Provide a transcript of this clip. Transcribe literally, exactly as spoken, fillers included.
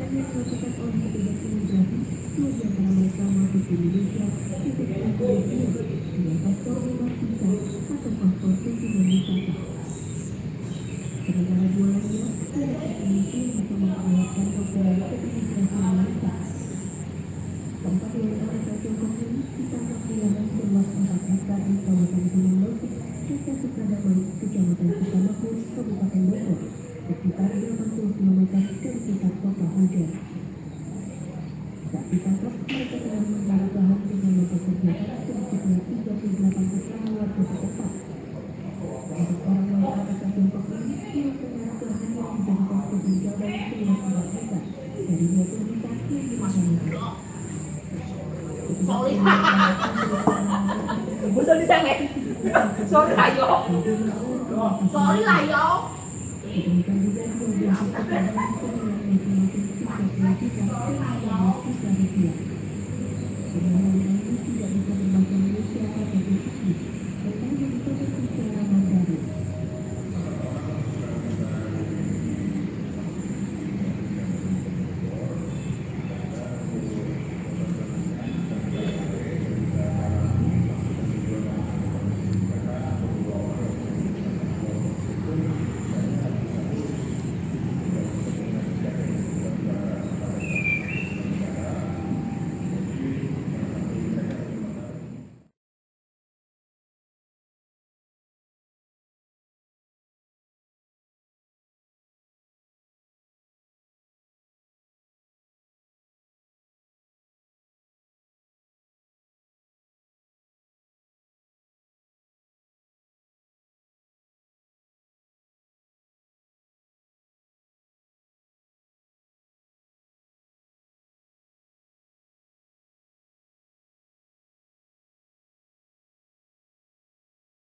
yang dilakukan oleh petugas imigrasi, dua di antara mereka masuk ke Indonesia untuk mencari dengan paspor bebas visa atau paspor kunjungan wisata. Sementara dua lainnya adalah Indonesia yang bisa memperlihatkan dokumen keimigrasian lengkap. Keempat W N A asal Tiongkok ini ditangkap di lahan seluas empat hektar di kawasan Gunung Leutik, Desa Sukadamai, Kecamatan Sukamakmur, Kabupaten Bogor, sekitar delapan puluh kilometer dari pusat kota Hujan. Saat ditangkap, mereka telah membara bahan dengan mempekerjakan sedikitnya tiga puluh delapan putra warga setempat. Untuk orang W N A asal Tiongkok ini, biasanya bahan yang dijadikan kebun jabai seluas empat hektar dari dua puluh hektar yang dimakan. Sorry, Bukan bisa nggak? Sorry lah yo, sorry lah yo. Ditemukan juga dua belas ekor bahan senilai masing-masing tiga puluh juta dan lima belas juta rupiah. Semua ini tidak bisa berbahasa Indonesia ataupun Inggris.